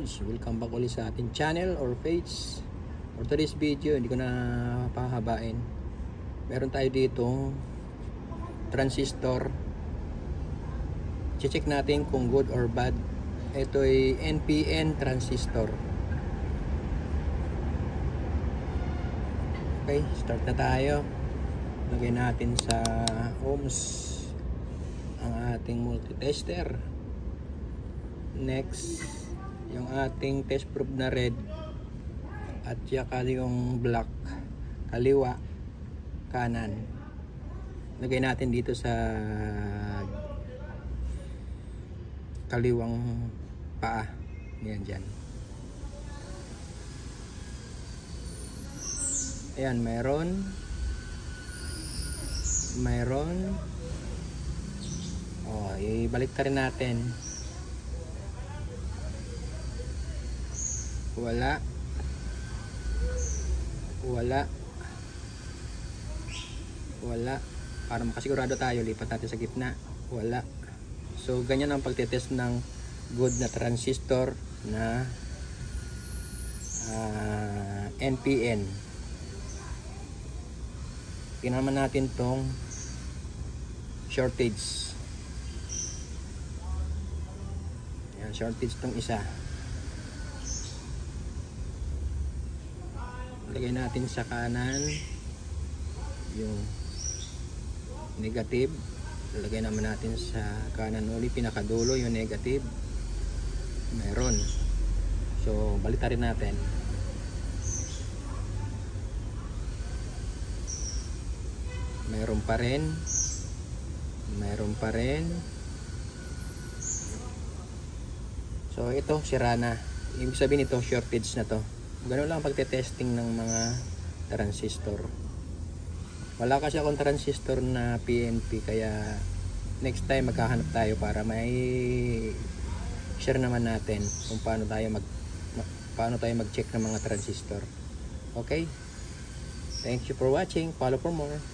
Lods, welcome back ulit sa ating channel or page. For today's video, hindi ko na pahabain. Meron tayo dito transistor. Check natin kung good or bad. Ito ay NPN transistor. Okay, start na tayo. Lagay natin sa ohms ang ating multitester. Next, yung ating test probe na red at saka yung black, kaliwa, kanan. Lagay natin dito sa kaliwang paa. Yan dyan. Ayan, mayroon. Ibalik ta rin natin. Wala. Para makasigurado tayo, lipat natin sa gitna. Wala. So ganyan ang pagtetest ng good na transistor na NPN. Tingnan naman natin tong shortage. Yan, shortage tong isa. Lagay natin sa kanan yung negative. Lagay naman natin sa kanan uli, pinakadulo yung negative. Meron. So baliktad rin natin. Meron pa rin. So ito sira na. Ibig sabihin ito shortage na to. Ganun lang pagte-testing ng mga transistor. Wala kasi akong transistor na PNP, kaya next time maghahanap tayo para may share naman natin kung paano tayo mag-check ng mga transistor. Okay? Thank you for watching. Follow for more.